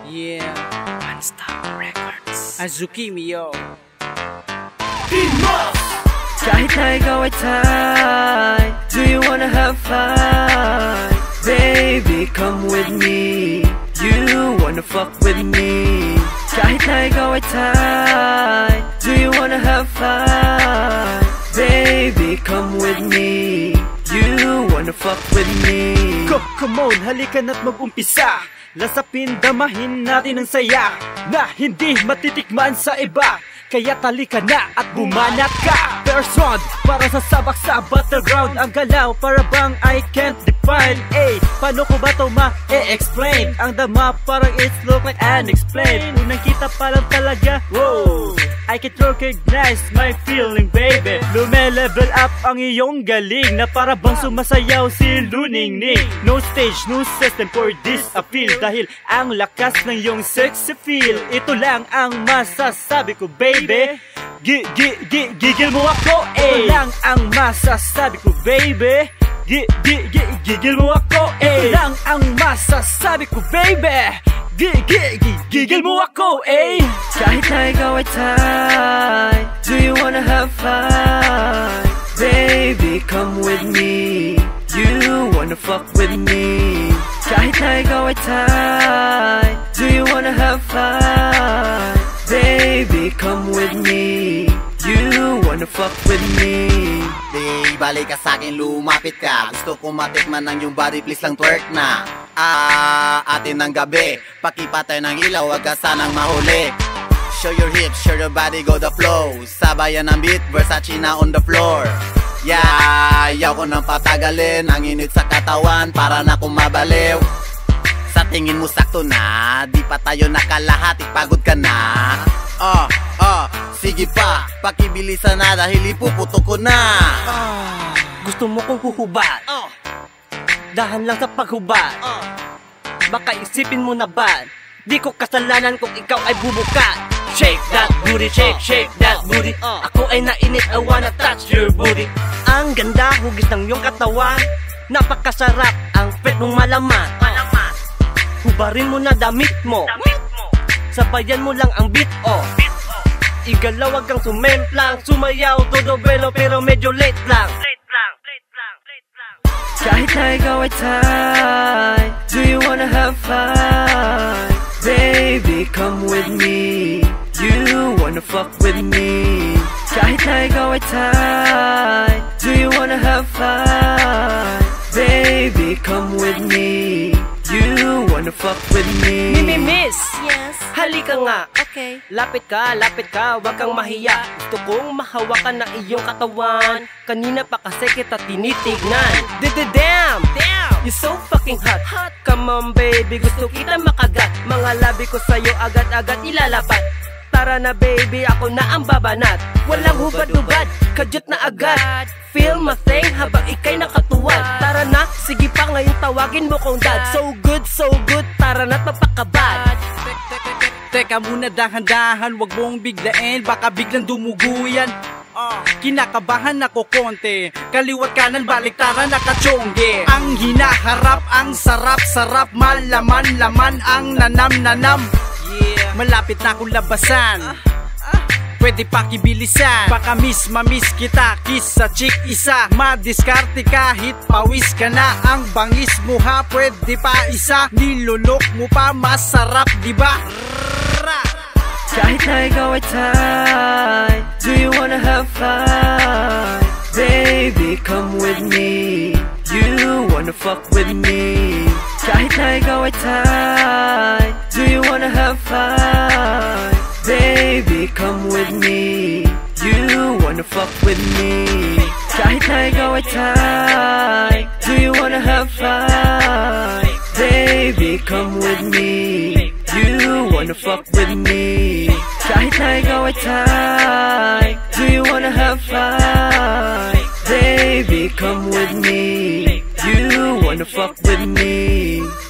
Yeah, One-Stop Records. Azuki Mio. Kahit na ikaw ay tight, do you wanna have fun? Baby, come with me. You wanna fuck with me. Kahit na ikaw ay tight, do you wanna have fun? Baby, come with me. You wanna fuck with me. Come on, halika na't mag-umpisa. Lasapin, damahin natin ang saya na hindi matitikman sa iba. Kaya talika na at bumanat ka. Person, para sa sabak sa battleground. Ang galaw, para bang I can't define. Paano ko ba ito ma-explain? Ang dama parang it's look like unexplained. Unang kita pa lang talaga, whoa, I can recognize my feeling, baby. Lume-level up ang iyong galing, na para bang sumasayaw si Luningning. No stage, no system for this appeal. Dahil ang lakas ng iyong sexy feel. Ito lang ang masasabi ko, baby. Gigil mo ako, Ito lang ang masasabi ko, baby. Gigil mo ako, Ito lang ang masasabi ko, baby. Gigil mo ako, Kahit na ikaw ay tight, do you wanna have fun? Baby, come with me. You wanna fuck with me. Kahit na ikaw ay tight, do you wanna have fun? Baby, come with me. You wanna fuck with me. Di balik ka sa'kin, lumapit ka. Gusto ko matikman ng yung body, please lang twerk na. Atin ng gabi, pakipatay ng ilaw, wag ka sanang mahuli. Show your hips, show your body, go the flow. Sabayan ng beat, Versace na on the floor. Yeah, ayaw ko nang patagalin. Ang init sa katawan, para na kumabaliw. Sa tingin mo sakto na, di pa tayo nakalahati, pagod ka na. Sige pa, pakibilisan na dahil ipuputok ko na. Gusto mo kong huhubad? Dahan lang sa paghubad. Baka isipin mo na ba, di ko kasalanan kung ikaw ay bubukat. Shake that booty, shake that booty. Ako ay nainit, I wanna touch your booty. Ang ganda, hugis ng iyong katawan. Napakasarap, ang pet mong malaman. Hubarin mo na damit mo. Sabayan mo lang ang beat, Igalaw, wag kang sumemplang. Sumayaw, todo belo, pero medyo late lang. Kahit na ikaw ay tight, do you wanna have fun? Baby, come with me. You wanna fuck with me. Kahit na ikaw ay tight, do you wanna have fun? Baby, come with me. You wanna fuck with me. Miss, Yes. halika nga. Okay. Lapit ka, wag kang mahiya. Gusto kong mahawakan ng iyong katawan. Kanina pa kasi kita tinitignan. Damn, you're so fucking hot. Come on baby, gusto kita makagat. Mga labi ko sa'yo agad-agad ilalapat. Tara na baby, ako na ang babanat. Walang hubad-hubad, kadyot na agad. Feel my thing habang ikay nakatuwad. Tara na, sige pa ngayon tawagin mo kong dad. So good, tara na't mapakabad. Teka muna, dahan-dahan, wag mong biglain, baka biglang dumugo yan. Kinakabahan ako konti, kaliwat kanan baliktaran nakachongge. Ang hinaharap, ang sarap-sarap, malaman-laman ang nanam-nanam. Yeah, malapit na akong labasan, pwede pakibilisan. Baka mamiss kita, kiss sa chick isa. Madiskarte kahit pawis ka na. Ang bangis mo ha, pwede pa isa. Nilunok mo pa, masarap diba? Kahit na ikaw ay tight, do you wanna have fun? Baby, come with me. You wanna fuck with me. Kahit na ikaw ay tight, do you wanna have fun? Baby, come with me. You wanna fuck with me. Kahit na ikaw ay tight, do you wanna have fun? Baby, come with me. You wanna fuck with me. Kahit na ikaw ay tight, do you wanna have fun? Baby, come with me. You wanna fuck with me.